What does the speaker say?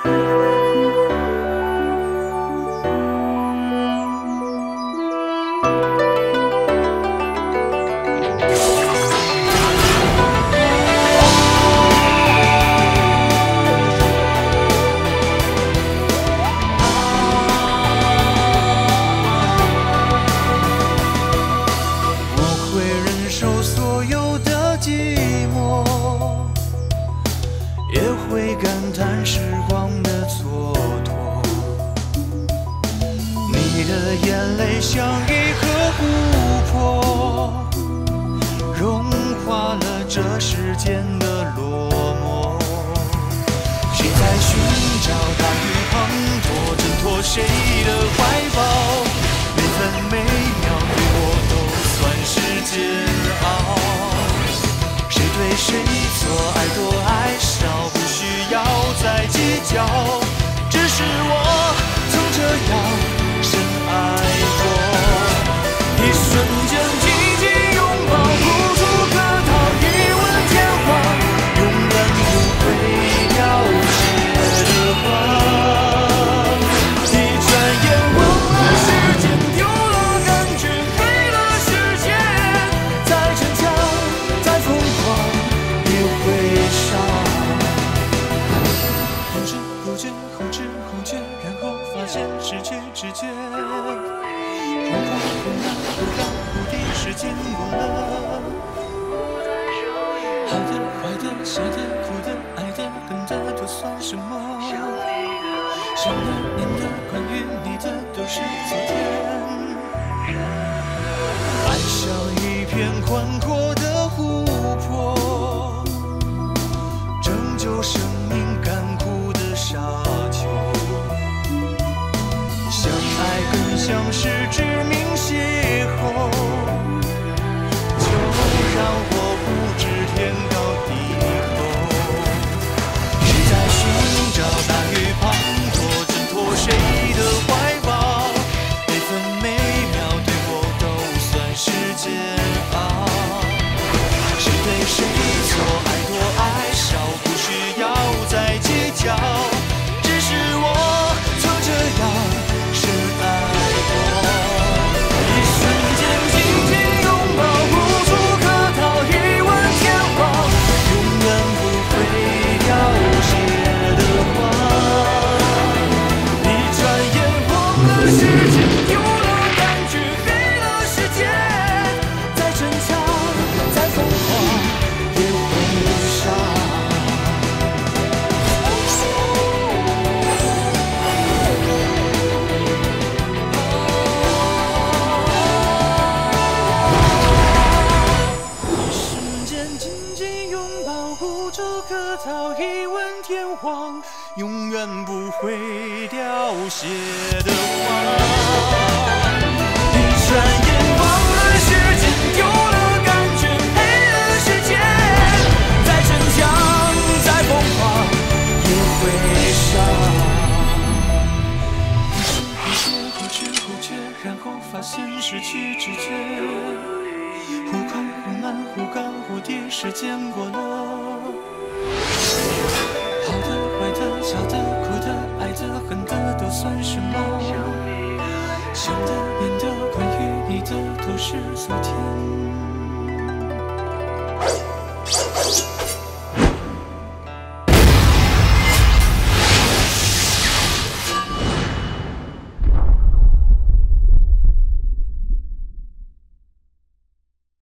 会感叹时光的蹉跎，你的眼泪像一颗琥珀，融化了这世间的落寞。谁在寻找大雨滂沱，挣脱谁的怀抱？每分每秒对我都算是煎熬。谁对谁错，爱多爱少，不需要再计较。只是我曾这样深爱过，一瞬间紧紧拥抱，无处可逃，一吻天荒，永远不会凋谢的花。一转眼忘了时间，丢了感觉，没了世界，再逞强，再疯狂，也会伤。不知不觉，后知后觉，然后发现失去知觉。红红红蓝红蓝蝴蝶，时间过了。好的坏的笑的哭的爱的恨的都算什么？想的念的关于你的都是昨天。爱像一片宽阔的湖泊，拯救生命干枯的沙丘。相爱更像是致命邂逅，就让我不知天高地厚。谁在寻找大雨滂沱，挣脱谁的怀抱？每分每秒对我都算是煎熬。谁对谁错，爱多爱少，不需要再计较。只是我曾这样深爱过，一瞬间紧紧拥抱，无处可逃，一吻天荒，永远不会凋谢的花。一转眼忘了时间，丢了感觉，没了世界，再逞强，再疯狂，也会伤。一瞬间紧紧拥抱，无处可逃，一吻天荒，永远不会凋谢的花。一转眼忘了时间，丢了感觉，没了世界，再逞强，再疯狂，也会伤。不知不觉，后知后觉，然后发现失去知觉。忽快忽慢，忽高忽低，时间过了。好的坏的笑的哭的爱的恨的都算什么？想的念的关于你的都是昨天。